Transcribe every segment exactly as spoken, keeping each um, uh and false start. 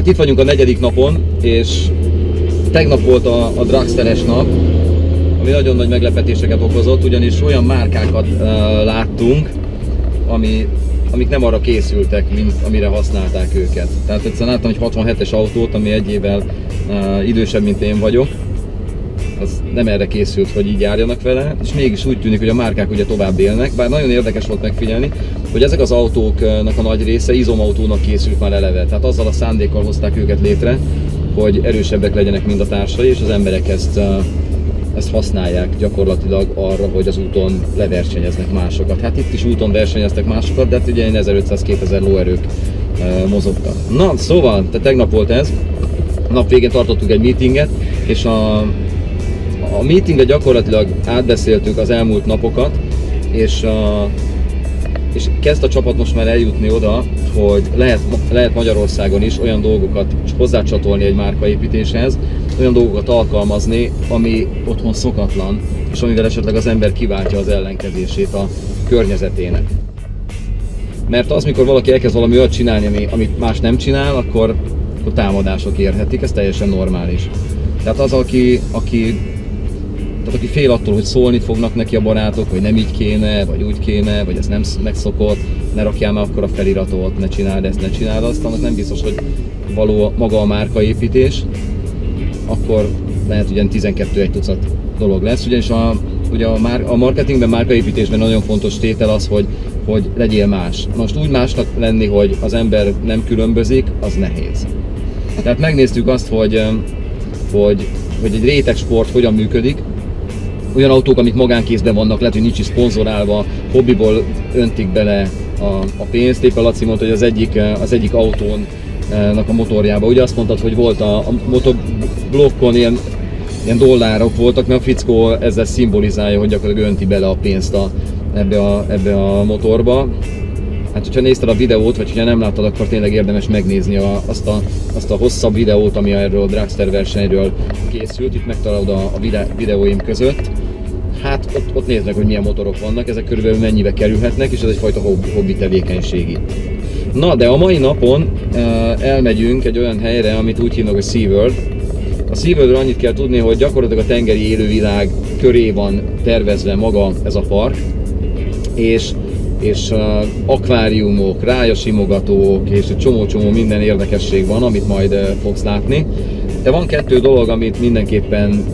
Hát itt vagyunk a negyedik napon, és tegnap volt a, a dragsteres nap, ami nagyon nagy meglepetéseket okozott, ugyanis olyan márkákat uh, láttunk, ami, amik nem arra készültek, mint amire használták őket. Tehát egyszerűen láttam egy hatvanhetes autót, ami egy évvel uh, idősebb, mint én vagyok. Az nem erre készült, hogy így járjanak vele, és mégis úgy tűnik, hogy a márkák ugye tovább élnek, bár nagyon érdekes volt megfigyelni, hogy ezek az autóknak a nagy része izomautónak készült már eleve, tehát azzal a szándékkal hozták őket létre, hogy erősebbek legyenek, mint a társai, és az emberek ezt, ezt használják gyakorlatilag arra, hogy az úton leversenyeznek másokat. Hát itt is úton versenyeztek másokat, de hát ugye ezerötszáz-kétezer lóerők mozogtak. Na, szóval, tehát tegnap volt ez, a nap végén tartottunk egy meetinget, és a A meetingre gyakorlatilag átbeszéltük az elmúlt napokat, és, a, és kezd a csapat most már eljutni oda, hogy lehet, lehet Magyarországon is olyan dolgokat hozzácsatolni egy márkaépítéshez, olyan dolgokat alkalmazni, ami otthon szokatlan, és amivel esetleg az ember kiváltja az ellenkezését a környezetének. Mert az, mikor valaki elkezd valami olyat csinálni, ami, amit más nem csinál, akkor, akkor támadások érhetik, ez teljesen normális. Tehát az, aki, aki Tehát aki fél attól, hogy szólni fognak neki a barátok, hogy nem így kéne, vagy úgy kéne, vagy ez nem megszokott, ne rakjál már akkor a feliratot, ne csináld ezt, ne csináld azt, annak nem biztos, hogy való maga a márkaépítés, akkor lehet ugyan tizenkettő egy tucat dolog lesz, ugyanis a, ugye a, már, a marketingben, márkaépítésben nagyon fontos tétel az, hogy, hogy legyél más. Most úgy másnak lenni, hogy az ember nem különbözik, az nehéz. Tehát megnéztük azt, hogy, hogy, hogy egy rétegsport hogyan működik, olyan autók, amik magánkézben vannak, lehet, hogy nincs is szponzorálva, hobbiból öntik bele a, a pénzt. Éppen Laci mondta, hogy az egyik, az egyik autónak a motorjába, ugye azt mondtad, hogy volt a, a motorblokkon ilyen, ilyen dollárok voltak, mert a fickó ezzel szimbolizálja, hogy gyakorlatilag önti bele a pénzt a, ebbe, a, ebbe a motorba. Hát, hogyha nézted a videót, vagy hogyha nem láttad, akkor tényleg érdemes megnézni a, azt, a, azt a hosszabb videót, ami erről a dragster versenyről készült. Itt megtalálod a, a videóim között. Hát ott, ott nézd meg, hogy milyen motorok vannak, ezek körülbelül mennyibe kerülhetnek, és ez egyfajta hobbi, hobbi tevékenység itt. Na, de a mai napon uh, elmegyünk egy olyan helyre, amit úgy hívnak, hogy SeaWorld. A SeaWorldről annyit kell tudni, hogy gyakorlatilag a tengeri élővilág köré van tervezve maga ez a park, és és uh, akváriumok, rájasimogatók, és egy csomó-csomó minden érdekesség van, amit majd uh, fogsz látni. De van kettő dolog, amit mindenképpen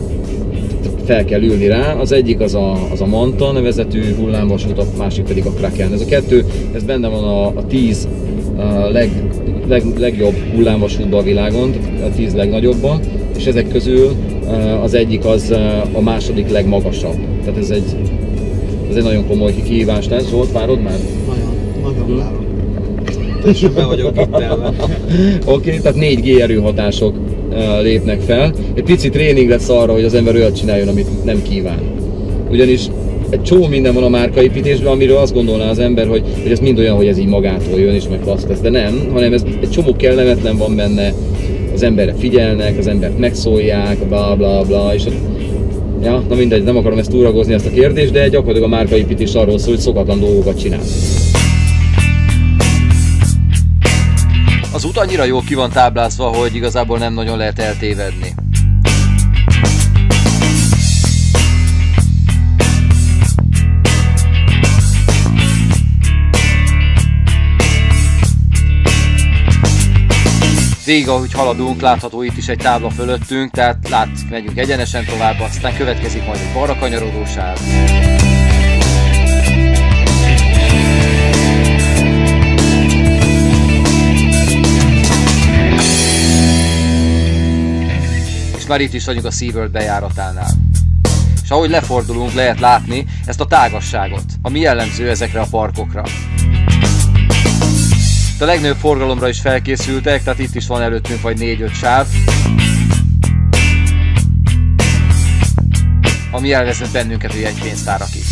fel kell ülni rá. Az egyik az a, az a Manta nevezetű hullámvasút, a másik pedig a Kraken. Ez a kettő, ez benne van a, a tíz uh, leg, leg, legjobb hullámvasútban a világon, a tíz legnagyobban, és ezek közül uh, az egyik az uh, a második legmagasabb. Tehát ez egy Ez egy nagyon komoly kihívás lesz. Zsolt, várod már? Nagyon, nagyon várom. Teljesen be vagyok itt elve. Oké, tehát négy gé erőhatások uh, lépnek fel. Egy pici tréning lesz arra, hogy az ember olyat csináljon, amit nem kíván. Ugyanis egy csomó minden van a márkaépítésben, amiről azt gondolná az ember, hogy, hogy ez mind olyan, hogy ez így magától jön és meg klassz lesz. De nem, hanem ez egy csomó kellemetlen van benne, az emberre figyelnek, az embert megszólják, bla bla bla, és ja, na mindegy, nem akarom ezt túragozni ezt a kérdést, de gyakorlatilag a márkaépítés arról szól, hogy szokatlan dolgokat csinál. Az út annyira jól ki van táblázva, hogy igazából nem nagyon lehet eltévedni. Végig, ahogy haladunk, látható itt is egy tábla fölöttünk, tehát lát, megyünk egyenesen tovább, aztán következik majd egy balra kanyarodó sáv. És már itt is vagyunk a SeaWorld bejáratánál. És ahogy lefordulunk, lehet látni ezt a tágasságot, ami jellemző ezekre a parkokra. A legnagyobb forgalomra is felkészültek, tehát itt is van előttünk vagy négy-öt sáv, ami elvezet bennünket a jegypénztárakig.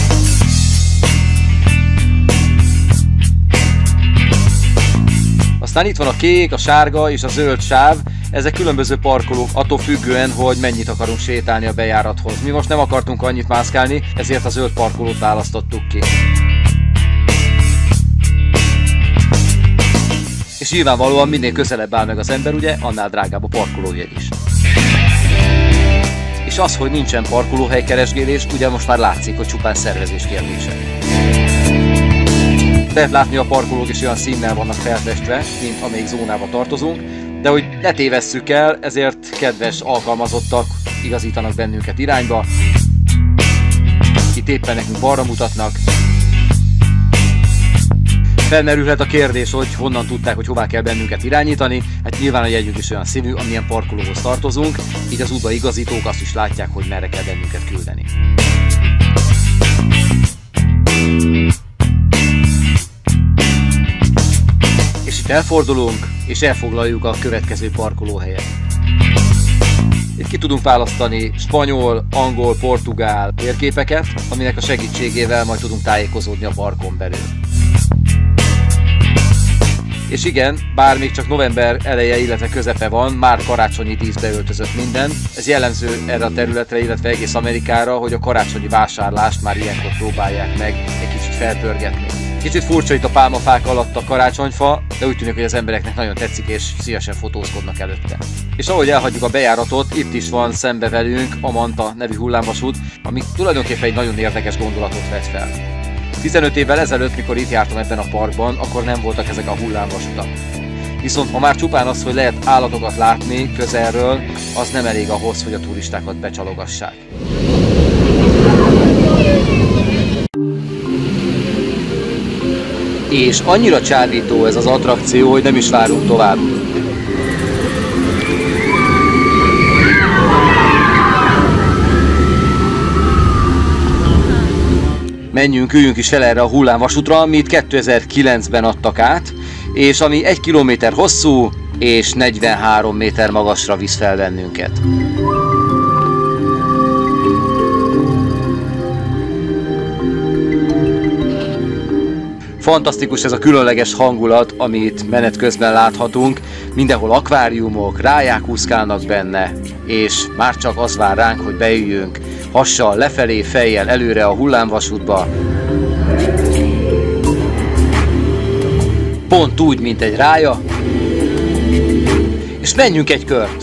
Aztán Aztán itt van a kék, a sárga és a zöld sáv, ezek különböző parkolók, attól függően, hogy mennyit akarunk sétálni a bejárathoz. Mi most nem akartunk annyit mászkálni, ezért a zöld parkolót választottuk ki. És nyilvánvalóan minél közelebb áll meg az ember, ugye, annál drágább a parkolójegy is. És az, hogy nincsen parkolóhely keresgélés, ugye most már látszik, hogy csupán szervezés kérdése. Lehet látni, a parkolók is olyan színnel vannak felfestve, mint amelyik zónába tartozunk, de hogy ne tévesszük el, ezért kedves alkalmazottak igazítanak bennünket irányba. Itt éppen nekünk balra mutatnak. Felmerülhet a kérdés, hogy honnan tudták, hogy hová kell bennünket irányítani. Hát nyilván a jegyünk is olyan színű, amilyen parkolóhoz tartozunk, így az útba igazítók azt is látják, hogy merre kell bennünket küldeni. És itt elfordulunk, és elfoglaljuk a következő parkolóhelyet. Itt ki tudunk választani spanyol, angol, portugál térképeket, aminek a segítségével majd tudunk tájékozódni a parkon belül. És igen, bár még csak november eleje, illetve közepe van, már karácsonyi díszbe öltözött minden. Ez jellemző erre a területre, illetve egész Amerikára, hogy a karácsonyi vásárlást már ilyenkor próbálják meg egy kicsit felpörgetni. Kicsit furcsa itt a pálmafák alatt a karácsonyfa, de úgy tűnik, hogy az embereknek nagyon tetszik, és szívesen fotózkodnak előtte. És ahogy elhagyjuk a bejáratot, itt is van szembe velünk a Manta nevű hullámvasút, ami tulajdonképpen egy nagyon érdekes gondolatot vet fel. tizenöt évvel ezelőtt, mikor itt jártam ebben a parkban, akkor nem voltak ezek a hullámvasutak. Viszont ma már csupán az, hogy lehet állatokat látni közelről, az nem elég ahhoz, hogy a turistákat becsalogassák. És annyira csábító ez az attrakció, hogy nem is várunk tovább. Menjünk, üljünk is fel erre a hullámvasútra, amit kétezer-kilencben adtak át, és ami egy kilométer hosszú és negyvenhárom méter magasra visz fel bennünket. Fantasztikus ez a különleges hangulat, amit menet közben láthatunk. Mindenhol akváriumok, ráják úszkálnak benne, és már csak az vár ránk, hogy beüljünk hassal lefelé, fejjel előre a hullámvasútba. Pont úgy, mint egy rája. És menjünk egy kört!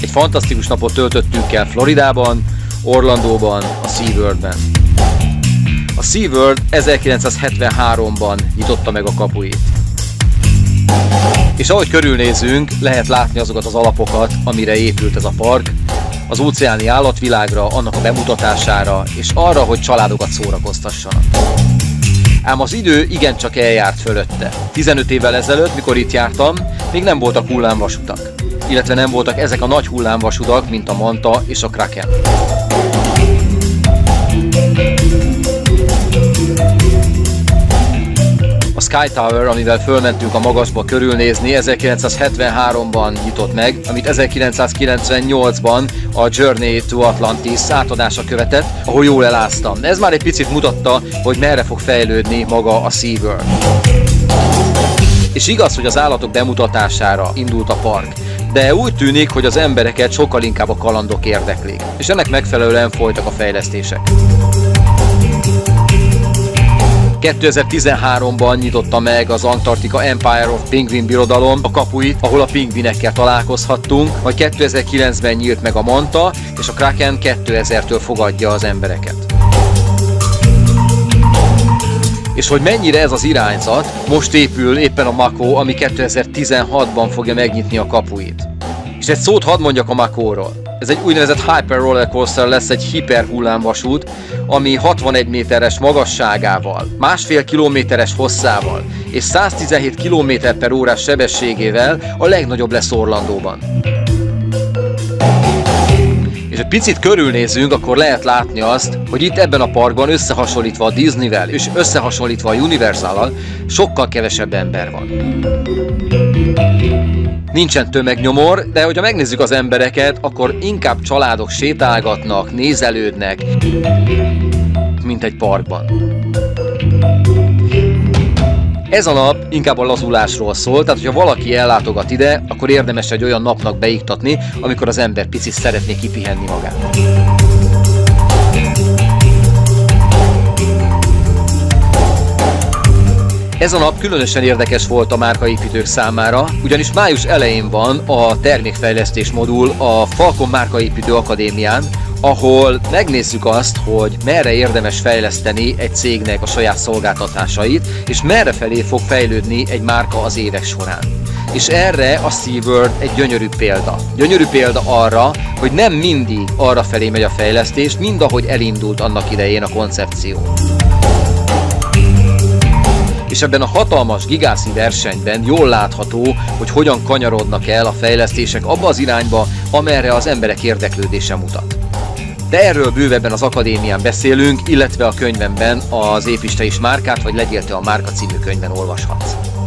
Egy fantasztikus napot töltöttünk el Floridában, Orlandóban, a SeaWorld-ben. A SeaWorld ezerkilencszázhetvenháromban nyitotta meg a kapuit. És ahogy körülnézünk, lehet látni azokat az alapokat, amire épült ez a park, az óceáni állatvilágra, annak a bemutatására, és arra, hogy családokat szórakoztassanak. Ám az idő igencsak eljárt fölötte. tizenöt évvel ezelőtt, mikor itt jártam, még nem voltak hullámvasutak. Illetve nem voltak ezek a nagy hullámvasutak, mint a Manta és a Kraken. A Sky Tower, amivel fölmentünk a magasba körülnézni, ezerkilencszázhetvenháromban nyitott meg, amit ezerkilencszázkilencvennyolcban a Journey to Atlantis átadása követett, ahol jól eláztam. Ez már egy picit mutatta, hogy merre fog fejlődni maga a SeaWorld. És igaz, hogy az állatok bemutatására indult a park, de úgy tűnik, hogy az embereket sokkal inkább a kalandok érdeklik, és ennek megfelelően folytak a fejlesztések. kétezer-tizenháromban nyitotta meg az Antarctica Empire of Penguin birodalom a kapuit, ahol a pingvinekkel találkozhattunk, majd kétezer-kilencben nyílt meg a Manta, és a Kraken kétezertől fogadja az embereket. És hogy mennyire ez az irányzat, most épül éppen a Mako, ami kétezer-tizenhatban fogja megnyitni a kapuit. És egy szót hadd mondjak a Makóról. Ez egy úgynevezett Hyper Roller Coaster lesz, egy hiperhullámvasút, ami hatvanegy méteres magasságával, másfél kilométeres hosszával és száztizenhét kilométer per órás sebességével a legnagyobb lesz Orlandóban. És egy picit körülnézünk, akkor lehet látni azt, hogy itt ebben a parkban összehasonlítva a Disneyvel és összehasonlítva a Universal-al sokkal kevesebb ember van. Nincsen tömegnyomor, de hogyha megnézzük az embereket, akkor inkább családok sétálgatnak, nézelődnek, mint egy parkban. Ez a nap inkább a lazulásról szól, tehát hogyha valaki ellátogat ide, akkor érdemes egy olyan napnak beiktatni, amikor az ember picit szeretné kipihenni magát. Ez a nap különösen érdekes volt a márkaépítők számára, ugyanis május elején van a termékfejlesztés modul a Falcon Márkaépítő Akadémián, ahol megnézzük azt, hogy merre érdemes fejleszteni egy cégnek a saját szolgáltatásait, és merre felé fog fejlődni egy márka az évek során. És erre a SeaWorld egy gyönyörű példa. Gyönyörű példa arra, hogy nem mindig arra felé megy a fejlesztés, mind ahogy elindult annak idején a koncepció. És ebben a hatalmas gigászi versenyben jól látható, hogy hogyan kanyarodnak el a fejlesztések abba az irányba, amerre az emberek érdeklődése mutat. De erről bővebben az akadémián beszélünk, illetve a könyvemben az Építs te is márkát, vagy Legyél te a márka című könyvben olvashatsz.